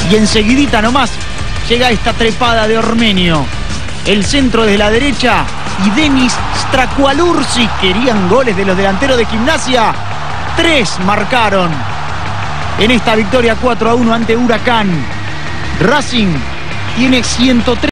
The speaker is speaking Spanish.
Y enseguidita nomás llega esta trepada de Ormeño. El centro desde la derecha y Denis Stracualursi. Querían goles de los delanteros de Gimnasia. 3 marcaron en esta victoria 4-1 ante Huracán. Racing tiene 103.